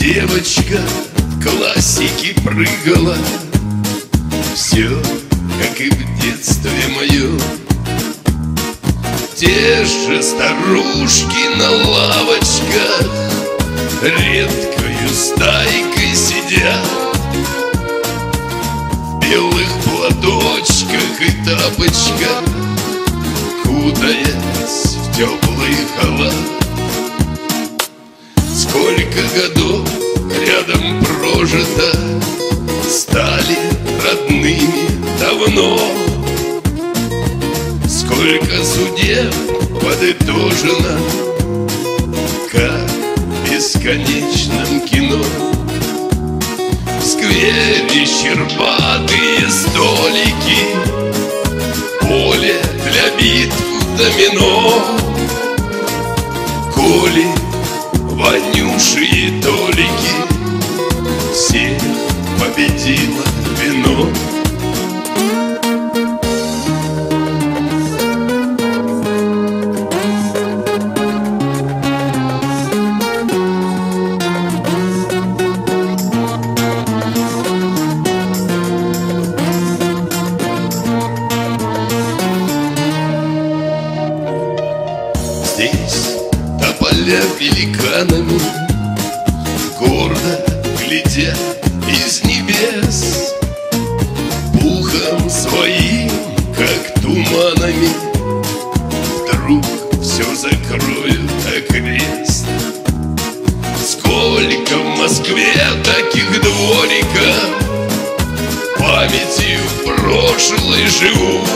Девочка в классике прыгала, все, как и в детстве моем. Те же старушки на лавочках редкою стайкой сидят, в белых платочках и тапочках, кутаясь в теплый халат. Сколько годов рядом прожито, стали родными давно. Сколько судеб подытожено, как в бесконечном кино. В сквере щербатые столики, поле для битв домино. Коли, Ванюши и Толики, всех победило вино. Здесь тополя великанами гордо глядят из небес, пухом своим, как туманами, вдруг все закроют окрест. Сколько в Москве таких двориков памятью прошлой живут,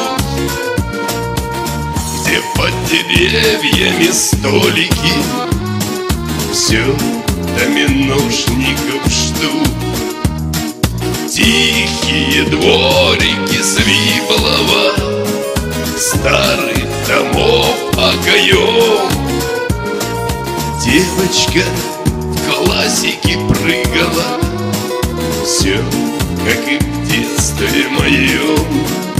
где под деревьями столики все доминошников ждут. Тихие дворики Свиблова, старых домов окоем. Девочка в классике прыгала, все, как и в детстве моем.